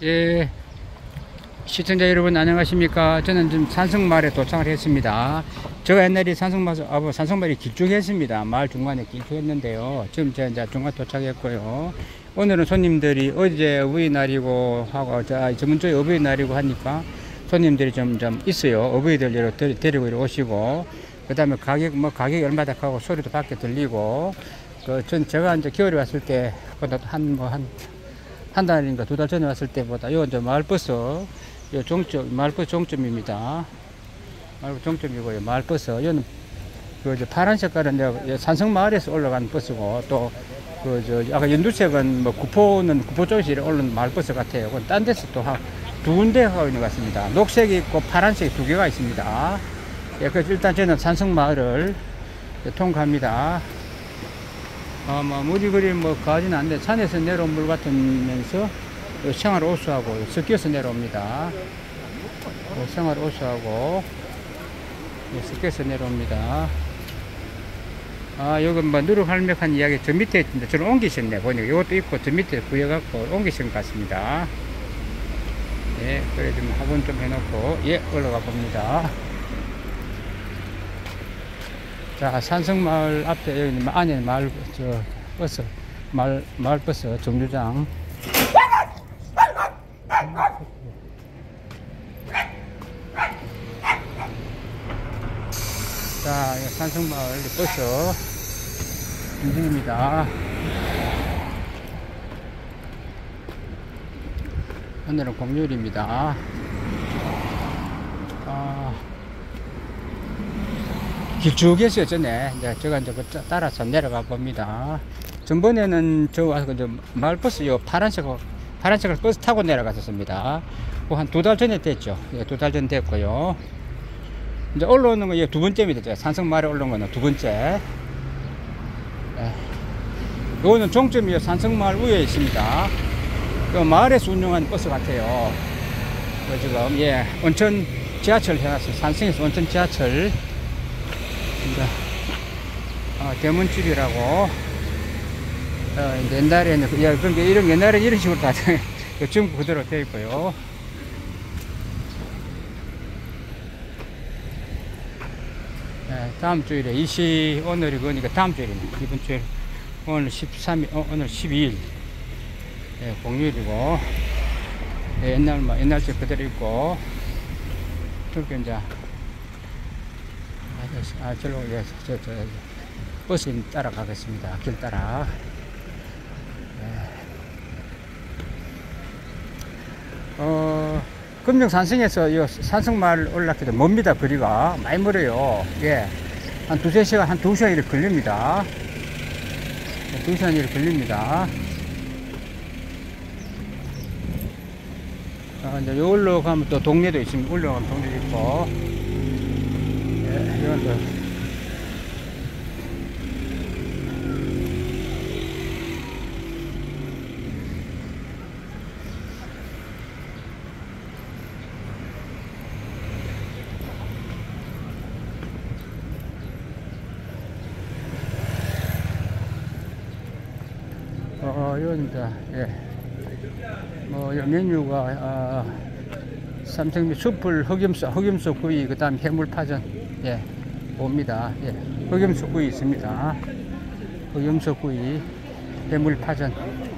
예, 시청자 여러분 안녕하십니까. 저는 지금 산성마을에 도착을 했습니다. 제가 옛날에 산성마을이 길쭉했습니다. 마을 중간에 길쭉했는데요. 지금 제가 이제 중간 도착했고요. 오늘은 손님들이 어제 어버이날이고 하고 저번 주에 어버이날이고 하니까 손님들이 좀 있어요. 어버이들 데리고 오시고, 그 다음에 가격이 얼마다 하고 소리도 밖에 들리고, 제가 이제 겨울에 왔을 때 한 달인가 두 달 전에 왔을 때보다 요 이제 마을버스 마을버스 종점입니다. 마을버스 종점이고요. 마을버스 요는 파란 색깔은 내가 산성마을에서 올라간 버스고, 또 아까 연두색은 구포는 구포 쪽에서 올라온 마을버스 같아요. 그건 딴 데서 또 두 군데 가고 있는 것 같습니다. 녹색이 있고 파란색이 두 개가 있습니다. 예, 그래서 일단 저는 산성마을을 통과합니다. 물이 그리 가지는 않는데 산에서 내려온 물 같으면서 생활 호수하고 섞여서 내려옵니다. 생활 호수하고 섞여서 내려옵니다. 여기 누룩할맥한 이야기 저 밑에 있는데 저를 옮기셨네. 보니까 이것도 있고 저 밑에 구해갖고 옮기신 것 같습니다. 예, 그래 좀 확인 좀 해놓고 올라가 봅니다. 자, 산성마을 앞에 여기 안에 마을버스 정류장. 자, 산성마을 버스 움직입니다. 오늘은 공휴일입니다. 길쭉했어요, 전에. 제가 이제 따라서 내려가 봅니다. 전번에는 저 와서 마을버스 파란색 버스 타고 내려갔었습니다. 한 두 달 전에 됐죠. 예, 두 달 전 됐고요. 이제 올라오는 거 두 번째입니다. 산성마을에 올라온 거는 두 번째. 이거는 종점이 산성마을 위에 있습니다. 마을에서 운영하는 버스 같아요. 지금 온천 지하철 해놨어요. 산성에서 온천 지하철. 대문집이라고. 옛날에는 그러니까 옛날에 이런 식으로 다 지금 그대로 되어 있고요. 다음 주일에 오늘이 그러니까 다음 주일입니다. 이번 주일 오늘 13일, 오늘 12일. 공휴일이고, 옛날식 그대로 있고, 그렇게 이제 절로 버스 따라가겠습니다. 길 따라. 금정산성에서 산성마을 올라가기도 멉니다. 거리가 많이 멀어요. 한 2-3시간, 한 2시간 이렇게 걸립니다. 2시간 이렇게 걸립니다. 이제 여기로 가면 또 동네도 있습니다. 올라가면 동네도 있고. 이건 이겁니다. 메뉴가 삼성미 숯불 흑염소 구이, 그 다음 해물파전 봅니다. 흑염소 구이 있습니다. 흑염소 구이, 해물파전.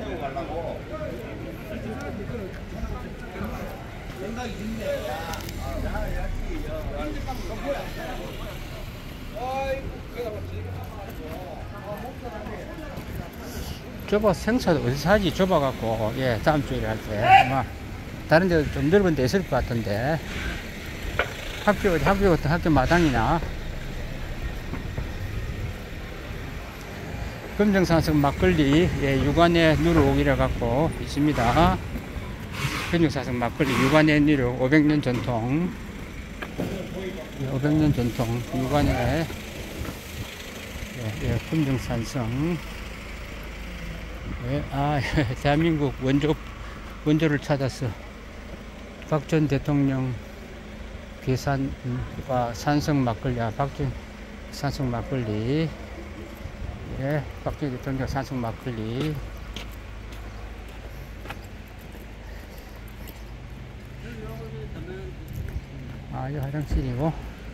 생사도 어디서 사지? 좁아갖고, 다음 주일에 할 때 아마 다른 데 좀 넓은 데 있을 것 같은데, 학교 마당이나 금정산성 막걸리 육안의 누룩이라 갖고 있습니다. 금정산성 막걸리 육안의 누룩 500년 전통, 500년 전통 육안의 금정산성. 대한민국 원조를 찾아서 박 전 대통령 계산과 산성 막걸리, 산성 막걸리, 박 전 대통령 산성 막걸리. 아, 이 화장실이고.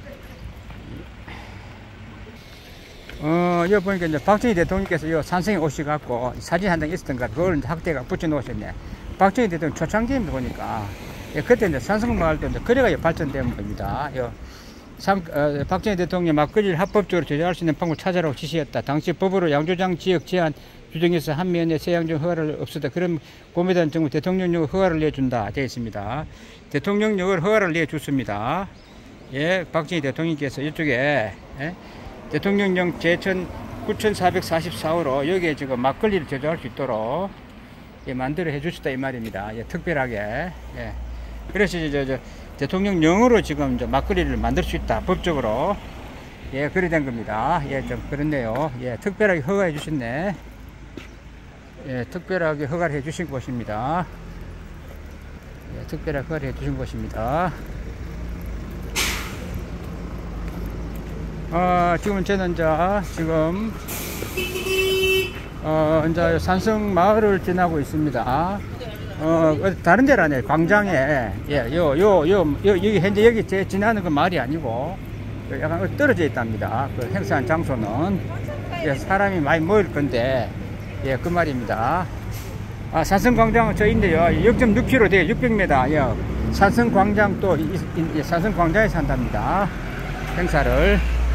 여기 보니까 이제 박정희 대통령께서 요 산성에 오셔갖고 사진 한 장 있었던 것 같아요. 그걸 이제 학대가 붙여놓으셨네. 박정희 대통령 초창기입니다, 보니까. 예, 그때 이제 산성마을도 이제 거리가 발전된 겁니다. 박정희 대통령 막걸리를 합법적으로 제조할 수 있는 방법을 찾아라고 지시했다. 당시 법으로 양조장 지역 제한 규정에서 한 면에 세양종 허가를 없었다. 그럼 고미단 정부 대통령령을 허가를 내준다. 되어 있습니다. 대통령령을 허가를 내줬습니다. 예, 박정희 대통령께서 이쪽에, 예? 대통령령 제천 9444호로 여기에 지금 막걸리를 제조할 수 있도록 예, 만들어 해주셨다 이 말입니다. 예, 특별하게. 예. 그래서 대통령령으로 지금 막걸리를 만들 수 있다 법적으로. 예, 그래 된 겁니다. 예, 좀 그렇네요. 예, 특별하게 허가해 주셨네. 예, 특별하게 허가를 해 주신 곳입니다. 예, 특별하게 허가를 해 주신 곳입니다. 지금 저는 지금 이제 산성 마을을 지나고 있습니다. 다른 데는 아니에요. 광장에. 예, 여기 현재 여기 제 지나는 그 마을이 아니고 약간 떨어져 있답니다. 그 행사한 장소는. 예, 사람이 많이 모일 건데, 예, 그 말입니다. 산성 광장은 저 있는데요. 6.6km 돼요. 600m. 예, 산성 광장 또, 산성 광장에서 한답니다. 행사를.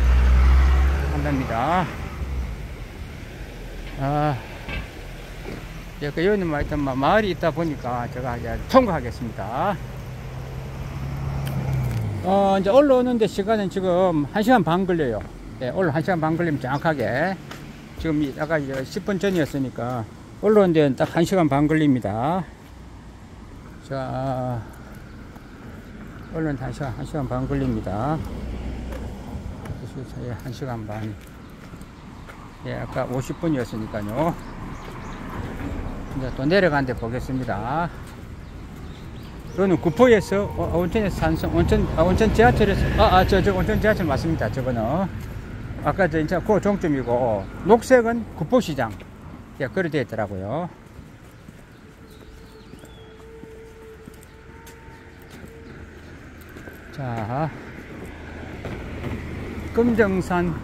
한답니다. 예, 그 여기는 하여튼 마을이 있다 보니까 제가 이제 통과하겠습니다. 이제 올라오는데 시간은 지금 1시간 반 걸려요. 예, 올라 1시간 반 걸리면 정확하게. 지금 아까 10분 전이었으니까 올라오는 데는 딱 1시간 반 걸립니다. 자, 올라오는 1시간 반 걸립니다. 1시간 반. 예, 아까 50분이었으니까요. 이제 또 내려가는 데 보겠습니다. 이거는 구포에서, 온천에서 산성, 온천 지하철에서, 저 온천 지하철 맞습니다. 저거는. 아까 이제 그 종점이고, 녹색은 구포시장. 예, 그렇게 되어 있더라고요. 자. 금정산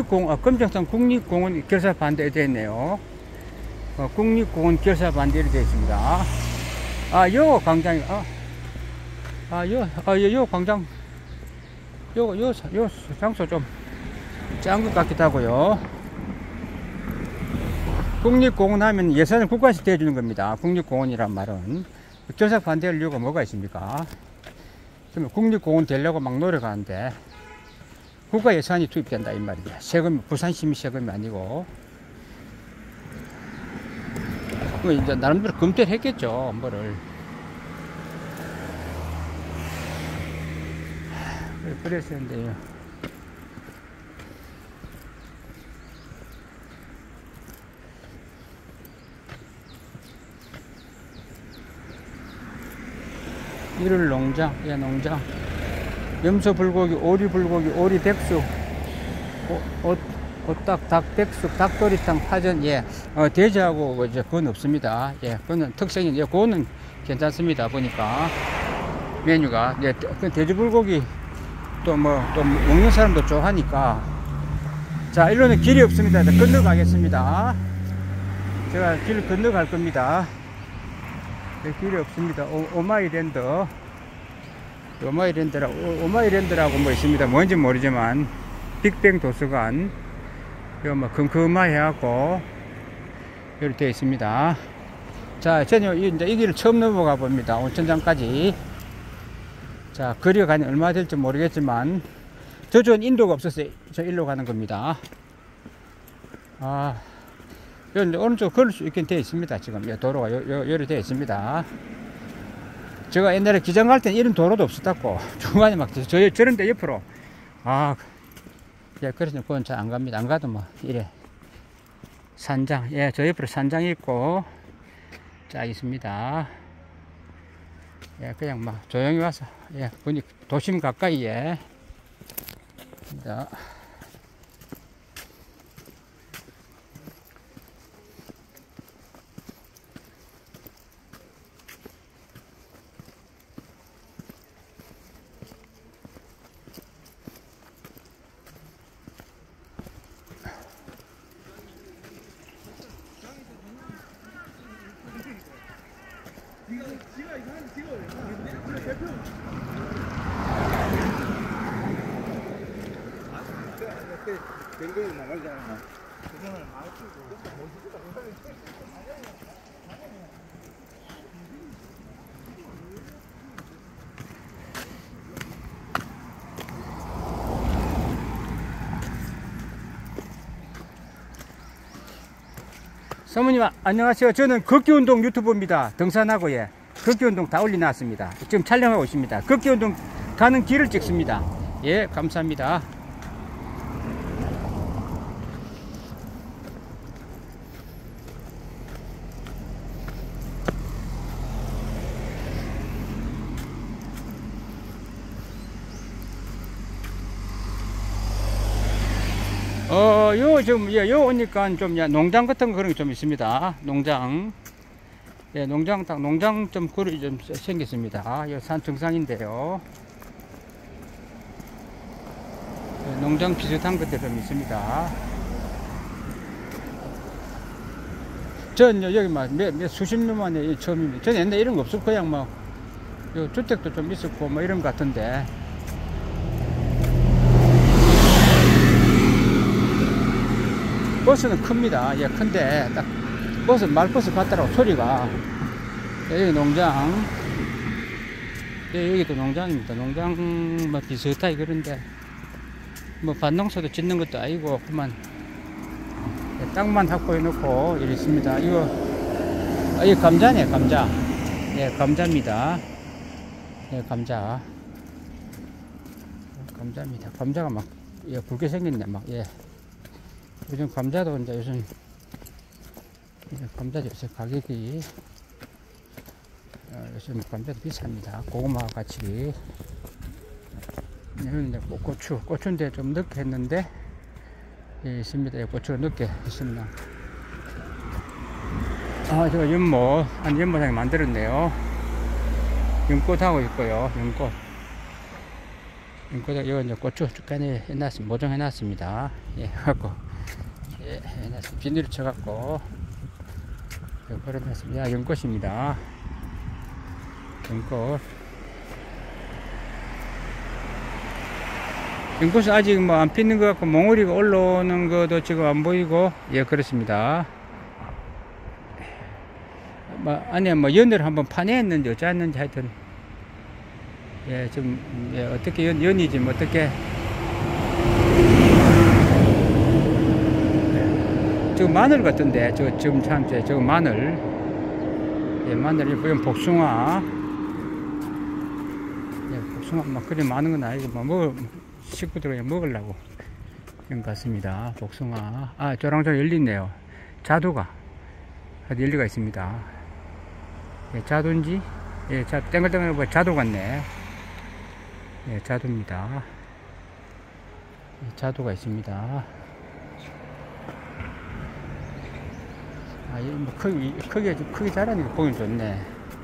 국립공원 결사 반대에 되어 있네요. 국립공원 결사 반대로 되어 있습니다. 요 광장이, 요 광장, 요 장소 좀 짠 것 같기도 하고요. 국립공원 하면 예산을 국가에서 대주는 겁니다. 국립공원이란 말은. 결사 반대할 이유가 뭐가 있습니까? 그러면 국립공원 되려고 막 노력하는데, 국가 예산이 투입된다 이 말이야. 세금, 부산시민 세금이 아니고. 이제 나름대로 검토를 했겠죠, 뭐를. 그랬었는데요. 이를 농장, 예, 농장. 염소 불고기, 오리 불고기, 오리 백숙, 오딱, 닭 백숙, 닭도리탕, 파전, 예, 돼지하고 이제 그건 없습니다. 예, 그거는 특색이, 예, 그거는 괜찮습니다. 보니까 메뉴가, 예, 그 돼지 불고기 또 먹는 사람도 좋아하니까. 자, 일로는 길이 없습니다. 건너가겠습니다. 제가 길을 건너갈 겁니다. 네, 길이 없습니다. 오마이랜드. 오마이랜드라고 뭐 있습니다. 뭔지 모르지만, 빅뱅 도서관, 이거 뭐 컴컴하게 해갖고, 이렇게 되어 있습니다. 자, 저는 이제 이 길을 처음 넘어가 봅니다. 온천장까지. 자, 거리가 가니 얼마 될지 모르겠지만, 저쪽은 인도가 없어서 저 일로 가는 겁니다. 여기 오른쪽 걸을 수 있게 되어 있습니다. 지금 도로가 요리 되어 있습니다. 제가 옛날에 기장 갈 때는 이런 도로도 없었다고. 중간에 막 저런데 옆으로. 예, 그래서 그건 잘 안 갑니다. 안 가도 뭐 이래 산장, 예, 저 옆으로 산장이 있고 자 있습니다. 예, 그냥 막 조용히 와서, 예, 보니 도심 가까이에. 자. 사모님 안녕하세요. 저는 걷기운동 유튜버입니다. 등산하고 걷기운동 다 올려놨습니다. 지금 촬영하고 있습니다. 걷기운동 가는 길을 찍습니다. 예, 감사합니다. 요 오니까 좀, 농장 같은 거 그런 게 좀 있습니다. 농장. 예, 농장 좀 굴이 좀 생겼습니다. 요 산 정상인데요. 예, 농장 비슷한 것들 좀 있습니다. 전 여기 막 수십 년 만에 처음입니다. 전 옛날에 이런 거 없었고, 그냥 뭐, 요 주택도 좀 있었고, 뭐 이런 것 같은데. 버스는 큽니다. 예, 큰데, 딱, 말버스 같더라고, 소리가. 예, 여기 농장. 예, 여기도 농장입니다. 농장, 뭐, 비슷하게 그런데, 뭐, 밭농사도 짓는 것도 아니고, 그만, 예, 땅만 확보해 놓고, 이렇게 있습니다. 이거 감자네, 감자. 예, 감자입니다. 예, 감자. 감자입니다. 감자가 막, 예, 굵게 생겼네, 막, 예. 요즘 감자도 이제 요즘 감자도 요새 가격이 요즘 감자도 비쌉니다. 고구마 같이. 여기는 이제 고추인데 좀 늦게 했는데 예, 있습니다. 고추가 늦게 있습니다. 제가 연못장에 만들었네요. 연꽃 하고 있고요. 연꽃 여기 이제 고추 쭉간에 해놨습니다. 모종해놨습니다. 예, 갖고. 예, 비닐을 쳐갖고 걸어놨습니다. 연꽃입니다. 연꽃은 아직 뭐 안 피는 것 같고 몽우리가 올라오는 것도 지금 안 보이고 예, 그렇습니다. 안에 뭐 연을 한번 파냈는지 어쩌았는지 하여튼 예, 좀 예, 어떻게 연이지 뭐 어떻게 저 마늘 같은데, 지금 저 마늘. 예, 마늘, 이건 복숭아. 예, 복숭아, 막, 그리 많은 건 아니고, 뭐, 식구들 먹으려고. 그런 것 같습니다. 복숭아. 저랑저 열리네요. 자두가. 열리가 있습니다. 예, 자두인지? 예, 땡글땡글 뭐 자두 같네. 예, 자두입니다. 예, 자두가 있습니다. 뭐 크게 자라는 게 보기 좋네.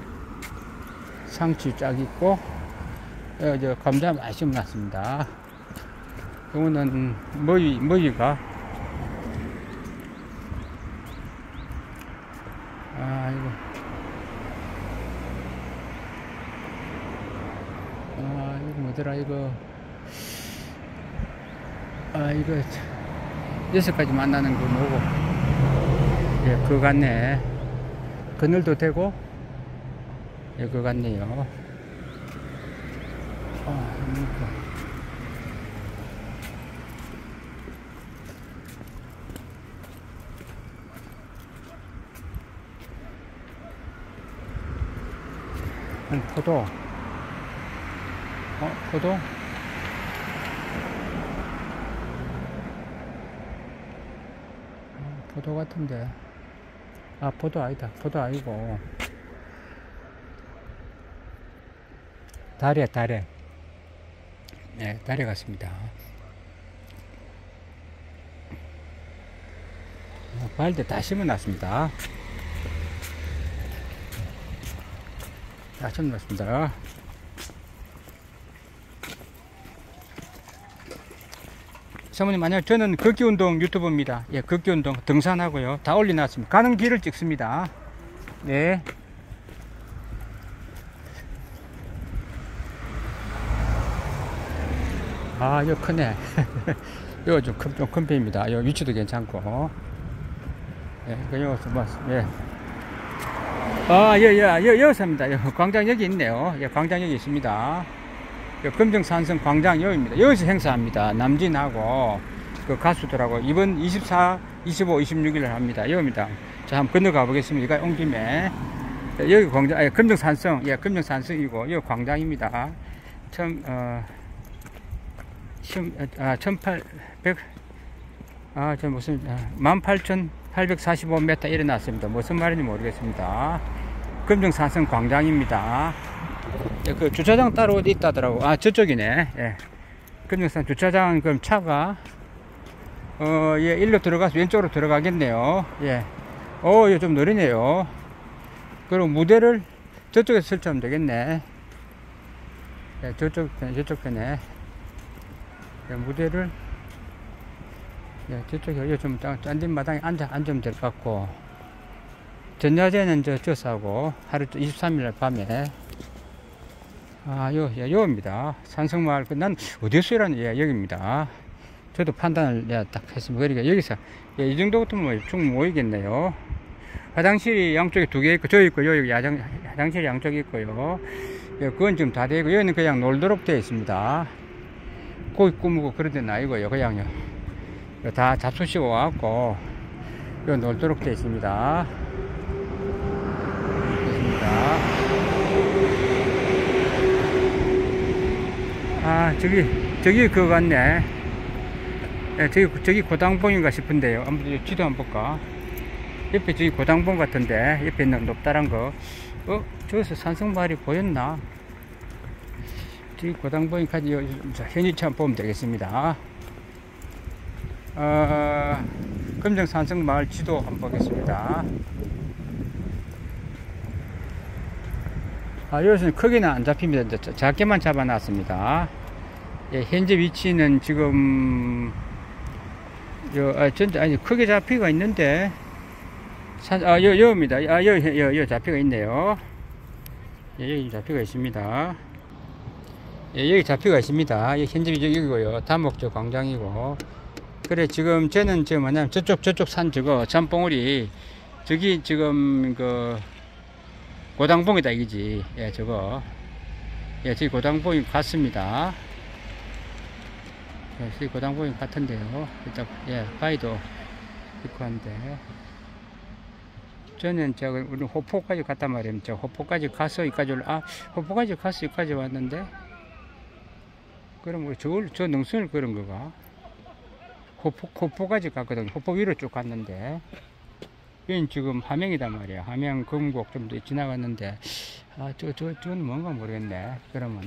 상추 쫙 있고, 저 감자 많이 심어놨습니다. 이거는 머위가, 이거 뭐더라, 이거 6가지 만나는 거 뭐고. 예, 그거 같네. 그늘도 되고, 예, 그거 같네요. 포도. 포도? 포도 같은데. 포도 아니다. 포도 아니고. 다래. 네, 다래 같습니다. 발대 다 심어놨습니다. 다 심어놨습니다. 사모님 안녕하세요. 저는 걷기운동 유튜버입니다. 예, 걷기운동 등산하고요. 다 올려놨습니다. 가는 길을 찍습니다. 네. 아, 이거 크네. 이거 좀 큰 편입니다. 이 위치도 괜찮고. 예, 그리고 뭐, 예. 아, 여기서입니다. 광장 여기 있네요. 예, 광장 여기 있습니다. 금정산성 광장 여기입니다. 여기서 행사합니다. 남진하고 그 가수들하고 이번 24, 25, 26일 합니다. 여기입니다. 자, 한번 건너가 보겠습니다. 여기 온 김에. 여기 광장, 예, 금정산성, 예, 금정산성이고, 여기 광장입니다. 18,845m 일어났습니다. 무슨 말인지 모르겠습니다. 금정산성 광장입니다. 예, 그 주차장 따로 어디 있다더라고. 아, 저쪽이네. 예. 금정산 주차장, 그럼 차가, 예, 일로 들어가서 왼쪽으로 들어가겠네요. 예. 이거 좀 느리네요. 그리고 무대를 저쪽에서 설치하면 되겠네. 예, 저쪽 편에. 예, 무대를, 예, 저쪽에, 여기 좀 짠딘 마당에 앉으면 될 것 같고. 전야제는 저서 하고, 하루 23일 밤에. 아, 요입니다. 산성마을, 난 어디서 일하는, 예, 여기입니다. 저도 판단을, 예, 딱 했습니다. 그러니까 여기서, 예, 이 정도부터는 뭐, 충분히 모이겠네요. 화장실이 양쪽에 2개 있고, 저 있고, 여기 화장실이 양쪽에 있고요. 예, 그건 지금 다 되고, 여기는 그냥 놀도록 되어 있습니다. 고기 구우고 그런 데는 아니고요. 그냥요. 다 잡수시고 와갖고, 여기 놀도록 되어 있습니다. 아, 저기 그거 같네. 예, 저기 고당봉인가 싶은데요. 한번 지도 한번 볼까? 옆에 저기 고당봉 같은데, 옆에 있는 높다란 거. 저기서 산성마을이 보였나? 저기 고당봉이까지 현위치 한번 보면 되겠습니다. 금정 산성마을 지도 한번 보겠습니다. 아, 여기서는 크게는 안 잡힙니다. 작게만 잡아놨습니다. 예, 현재 위치는 지금, 아니, 크게 잡히가 있는데, 여기입니다. 여기 잡히가 있네요. 예, 여기 잡히가 있습니다. 예, 여기 잡히가 있습니다. 예, 현재 여기고요. 다목적 광장이고. 그래, 지금, 저는 뭐냐면, 저쪽 산 잠봉우리, 저기 지금, 고당봉이다, 이거지. 예, 저거. 예, 저기 고당봉이 같습니다. 예, 저기 고당봉이 같은데요. 일단, 예, 바위도 있고 한데. 저는 우리 호포까지 갔단 말입니다. 호포까지 가서 여기까지 호포까지 가서 여기까지 왔는데. 그럼 저 능선을 그런 거가? 호포까지 갔거든. 호포 위로 쭉 갔는데. 여긴 지금 함양이단 말이야. 함양 금곡 좀 더 지나갔는데, 저건 뭔가 모르겠네. 그러면,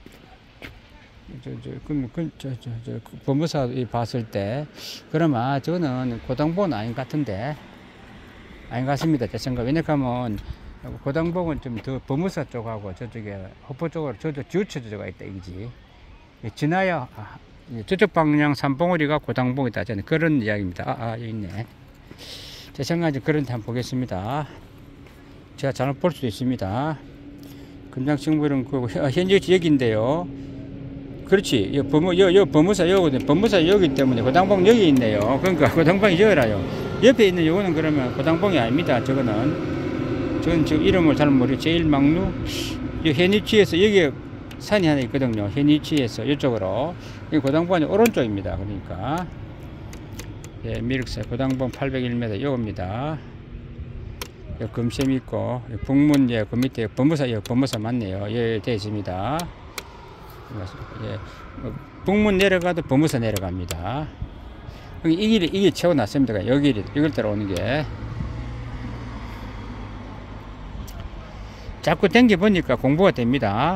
법무사 봤을 때, 그러면, 저거는 고당봉은 아닌 것 같은데, 아닌 것 같습니다. 제 생각. 왜냐하면, 고당봉은 좀 더 법무사 쪽하고 저쪽에, 호포 쪽으로 저쪽 지우쳐져가 있다, 이거지. 지나야, 저쪽 방향 산봉우리가 고당봉이다. 저는 그런 이야기입니다. 여기 있네. 제 생각에 그런 데 한번 보겠습니다. 제가 잘못 볼 수도 있습니다. 금장식물은 현재 여기인데요. 그렇지. 법무사 여기거든요. 법무사 여기 때문에 고당봉 여기 있네요. 그러니까 고당봉이 여기라요. 옆에 있는 요거는 그러면 고당봉이 아닙니다. 저는 지금 이름을 잘 모르겠어요. 제일망루. 현위치에서 여기 산이 하나 있거든요. 현위치에서 이쪽으로. 이 고당봉이 오른쪽입니다. 그러니까. 예, 미륵사 고당봉 801m 요겁니다. 금샘 있고 북문, 예, 그 밑에 법무사 맞네요. 예, 되어 있습니다. 예, 북문 내려가도 법무사 내려갑니다. 이 길이 채워놨습니다. 여길 따라 오는 게. 자꾸 댕겨보니까 공부가 됩니다.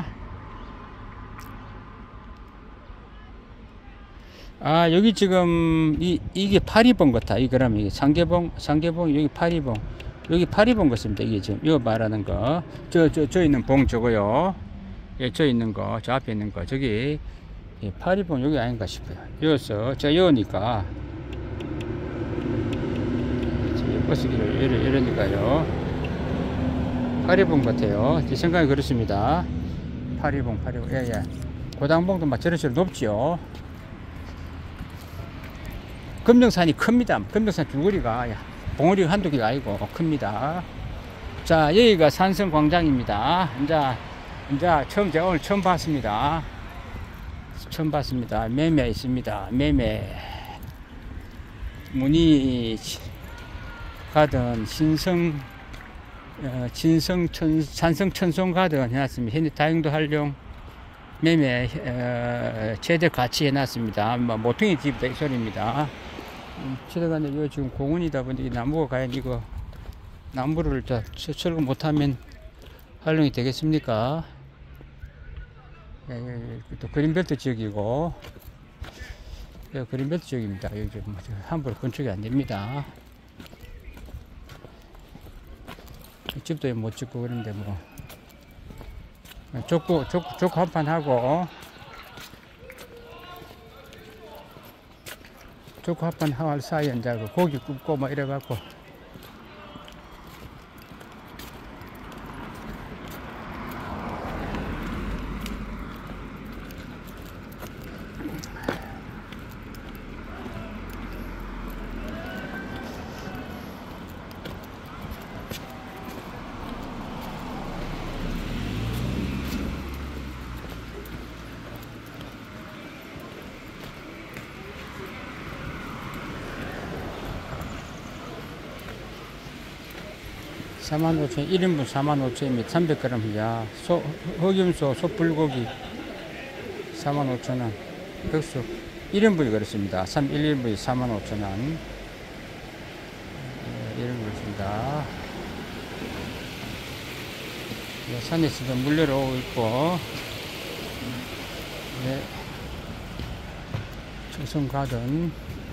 여기 지금, 이게 파리봉 같아. 그러면 이게 상계봉, 여기 파리봉. 여기 파리봉 같습니다. 이게 지금, 이거 말하는 거. 저 있는 봉 저거요. 예, 저 있는 거, 저 앞에 있는 거. 저기, 예, 파리봉 여기 아닌가 싶어요. 여기서, 제가 여기니까. 버스기를 이러니까요. 파리봉 같아요. 제 생각이 그렇습니다. 파리봉. 예. 고당봉도 막 저런 높지요. 금정산이 큽니다. 금정산 줄거리가 봉우리가 한두 개가 아니고 큽니다. 자, 여기가 산성광장입니다. 이제 제가 오늘 처음 봤습니다. 매매 있습니다. 매매. 문의 가든 산성천송 가든 해놨습니다. 현재 다용도 활용 매매 최대 가치 해놨습니다. 모퉁이 집이다 이 소리입니다. 들어가는데 이거 지금 공원이다 보니 나무가 과연 이거 나무를 철거 못하면 활용이 되겠습니까? 또 그린벨트 지역이고 그린벨트 지역입니다. 여기 좀 함부로 건축이 안 됩니다. 집도 못 짓고 그런데 뭐 족구 한판 하고 족구 한판 할 사이에 이제 고기 굽고 뭐 이래갖고 (45,000원) 1인분 45,000원입니다. 300g. 흑염소, 소불고기 45,000원. 백숙 1인분이 그렇습니다. 1인분이 45,000원. 1인분입니다. 산에서도 물 내려오고 있고, 네. 조선 가든.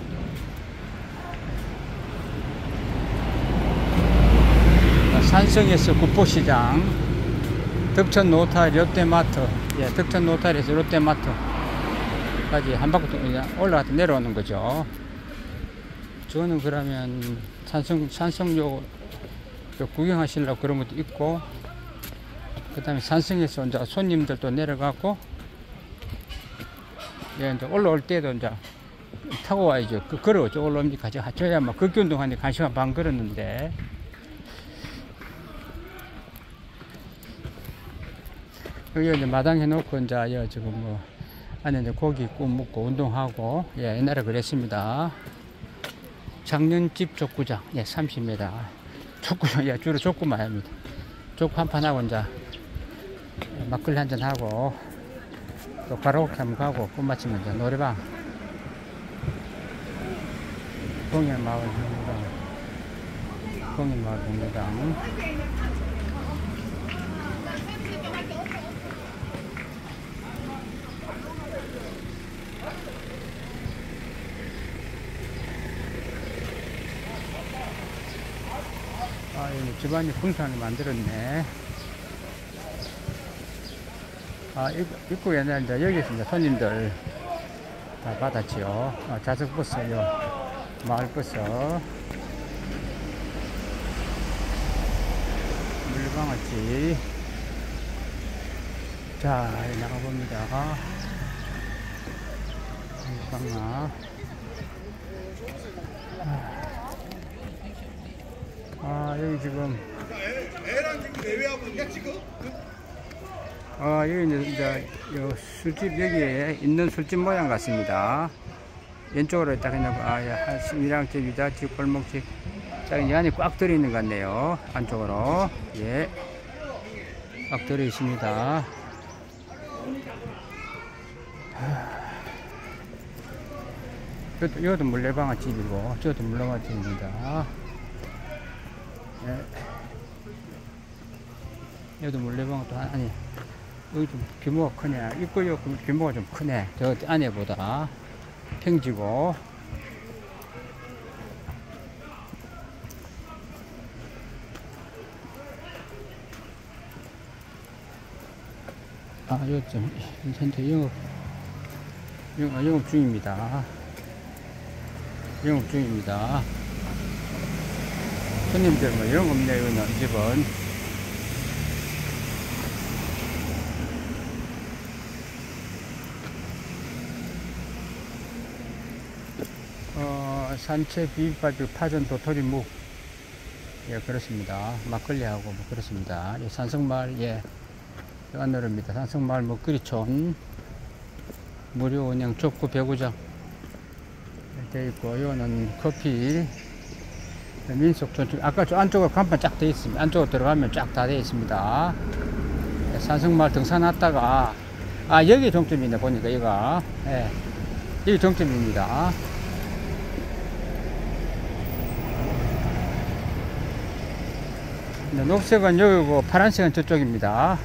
산성에서 구포시장, 덕천 노탈 롯데마트, 덕천 노탈에서 롯데마트까지 한 바퀴 올라갔다 내려오는 거죠. 저거는 그러면 산성역 구경하시려고 그런 것도 있고, 그 다음에 산성에서 이제 손님들도 내려가고, 이제 올라올 때도 이제 타고 와야죠. 걸어오죠. 올라옵니까? 저야 뭐 걷기 운동하는데 1시간 반 걸었는데, 여기 이제 마당 해놓고 이제 지금 뭐 안에 이제 고기 구워 먹고 운동하고 옛날에 그랬습니다. 장년집 족구장 30m 족구장 주로 족구만 합니다. 족구 한판 하고 이제 막걸리 한잔 하고 또 가라오케 한번 가고 끝마치면 이제 노래방 공연마을 공연당 집안이 풍성하게 만들었네. 입구에는 이제 여기서 이제 손님들 다 받았지요. 자석버스요. 마을버스. 물방아찌. 자, 나가봅니다. 물방아. 여기 지금 여기 이제 술집 여기에 있는 술집 모양 같습니다. 왼쪽으로 딱 해놓고 밀양집, 유자집, 골목집 이 안에 꽉 들어있는 것 같네요. 안쪽으로 꽉 들어있습니다. 이것도 물레방아 집이고 저것도 물레방아 집입니다. 여기도 물레방아 또 아니 여기 좀 규모가 크네. 입구 규모가 좀 크네. 저 안에보다 평지고. 여기 좀 현재 영업 중입니다. 손님들 뭐 이런 거 없네요. 이거는 이 집은. 산채, 비빔밥이, 파전, 도토리, 묵. 예, 그렇습니다. 막걸리하고 뭐 그렇습니다. 예, 산성마을, 예, 안내로입니다. 산성마을 먹거리촌. 무료 운영 좁구 배구장 되어 있고, 이거는 커피, 민속촌. 아까 저 안쪽으로 간판 쫙 되어 있습니다. 안쪽으로 들어가면 쫙 다 되어 있습니다. 예, 산성마을 등산 왔다가, 여기 종점이네, 보니까, 여기가. 예, 여기 종점입니다. 녹색은 여기고, 파란색은 저쪽입니다.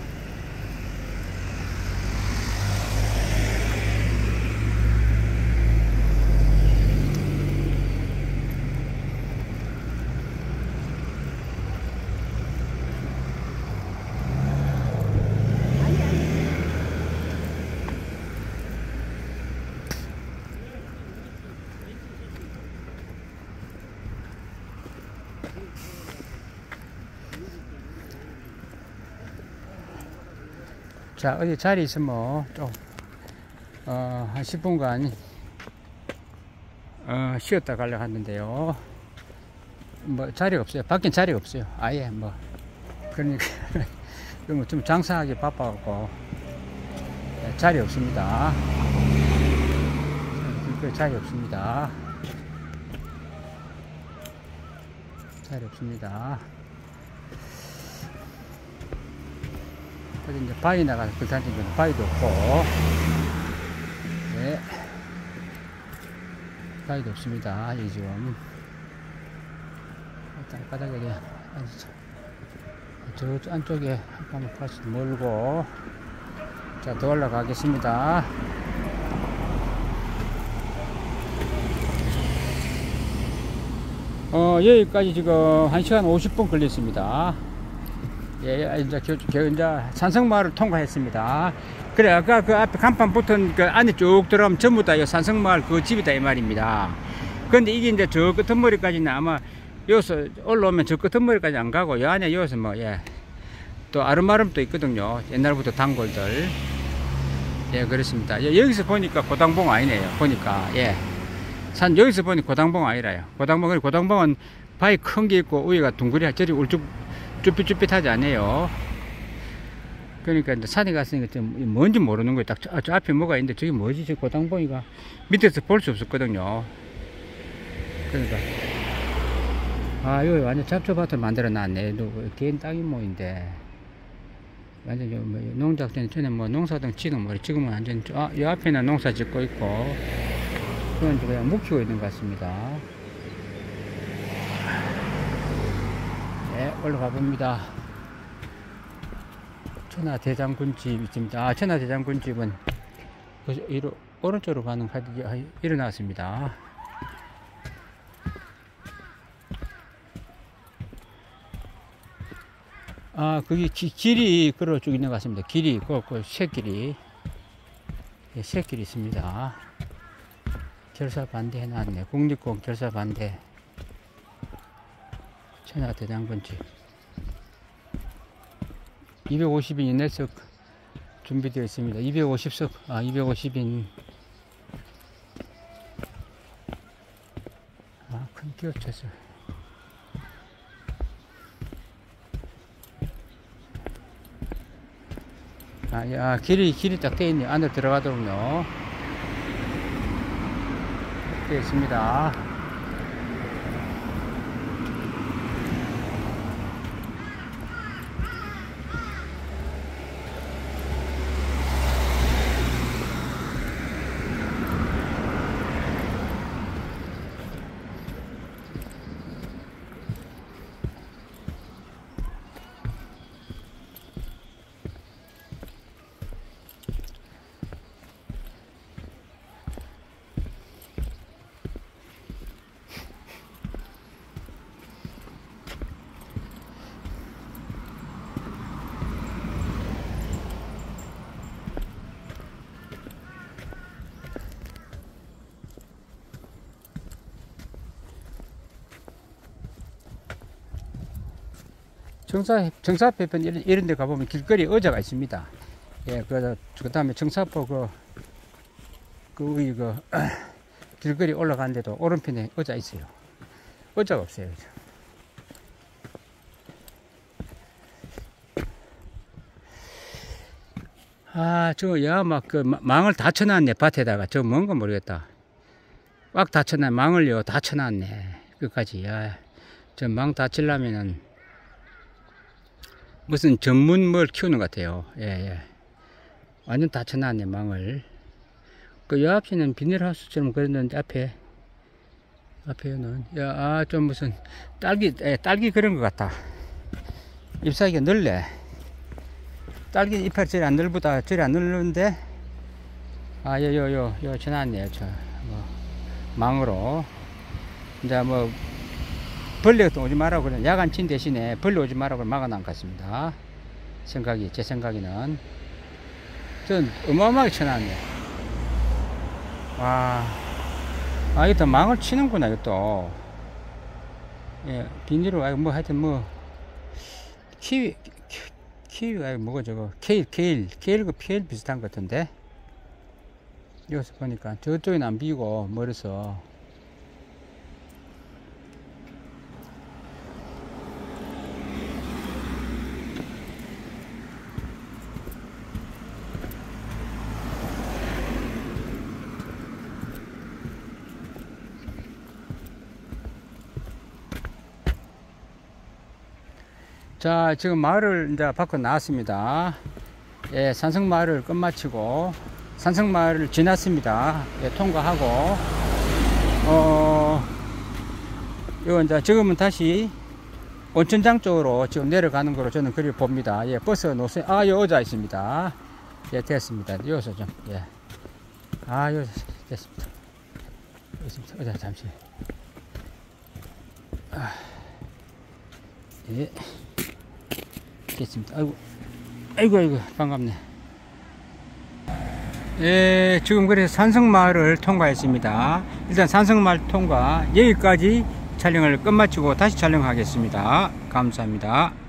자, 어디 자리 있으면 좀, 한 10분간, 쉬었다 가려고 하는데요. 뭐, 자리가 없어요. 밖엔 자리가 없어요. 아예, 뭐. 그러니까, 좀 장사하기 바빠갖고, 자리 없습니다. 자리 없습니다. 자리 없습니다. 어디 이제 바위 나가서 그 산책은 바위도 없고, 네, 바위도 없습니다. 이 지금 바닥에 저 안쪽에 한번 가서 몰고, 자, 더 올라가겠습니다. 여기까지 지금 1시간 50분 걸렸습니다. 예, 이제 산성마을을 통과했습니다. 그래, 아까 그 앞에 간판 붙은 그 안에 쭉 들어가면 전부 다 산성마을 그 집이다, 이 말입니다. 근데 이게 이제 저 끝머리까지는 아마 여기서 올라오면 저 끝머리까지 안 가고, 이 안에 여기서 뭐, 예, 또 아름아름도 있거든요. 옛날부터 단골들. 예, 그렇습니다. 예, 여기서 보니까 고당봉 아니네요. 보니까, 예. 여기서 보니 고당봉 아니라요. 고당봉은 바위 큰 게 있고, 위에가 둥그리, 저리 쭈삣쭈삣하지 않아요. 그러니까 이제 산에 갔으니까 좀 뭔지 모르는 거예요. 딱 저 앞에 뭐가 있는데, 저게 뭐지? 저 고당봉이가 밑에서 볼 수 없었거든요. 그러니까, 여기 완전 잡초밭을 만들어 놨네. 개인 땅이 뭐인데. 완전 뭐 농작전 전에 뭐 농사등 지금은 완전, 이 앞에는 농사 짓고 있고, 그건 그냥 묵히고 있는 것 같습니다. 네, 올라가 봅니다. 천하대장군집 있습니다. 천하대장군집은 오른쪽으로 가는 가득이 일어났습니다. 거기 길이 걸어 쭉 있는 것 같습니다. 길이, 그 샛길이. 예, 샛길이 있습니다. 결사 반대 해놨네. 국립공 결사 반대. 천하대장군집. 250인 이내석 준비되어 있습니다. 250석, 250인. 큰 기업체서. 길이 딱 되어 있네요. 안에 들어가도록요. 되어 있습니다. 정사pe편 이런 데 가보면 길거리에 의자가 있습니다. 예, 그 다음에 정사포 길거리 올라가는데도 오른편에 의자 있어요. 의자가 없어요. 아, 야, 막, 망을 다 쳐놨네, 밭에다가. 저 뭔가 모르겠다. 꽉 다 쳐놨네, 망을요, 다 쳐놨네. 끝까지. 야, 저 망 다 치려면은, 무슨 전문 뭘 키우는 것 같아요. 예, 예. 완전 다 쳐놨네, 망을. 요 앞에는 비닐하우스처럼 그랬는데, 앞에는, 야, 좀 무슨, 딸기 그런 것 같다. 잎사귀가 넓네. 딸기 잎알 저리 안 넓보다 저리 안 넓는데, 요 쳐놨네요. 망으로. 이제 벌레도 오지 말라고 그래. 야간 친 대신에 벌레 오지 말라고 막아놓은 것 같습니다. 제 생각에는. 전 어마어마하게 쳐놨네. 와. 이것도 망을 치는구나, 이것도. 예, 비닐로, 하여튼 키위가 뭐가 저거, 케일 비슷한 것 같은데. 여기서 보니까 저쪽에는 안 비고 멀어서. 자, 지금 마을을 이제 밖으로 나왔습니다. 예, 산성마을을 끝마치고 산성마을을 지났습니다. 예, 통과하고 이거 이제 지금은 다시 온천장 쪽으로 지금 내려가는 거로 저는 그리 봅니다. 예, 버스 노선 요 의자 있습니다. 예, 됐습니다. 여기서 좀 예, 여기서 됐습니다. 여기 있습니다. 의자 잠시. 예. 됐습니다. 아이고 반갑네. 예, 지금 그래서 산성마을을 통과했습니다. 일단 산성마을 통과 여기까지 촬영을 끝마치고 다시 촬영하겠습니다. 감사합니다.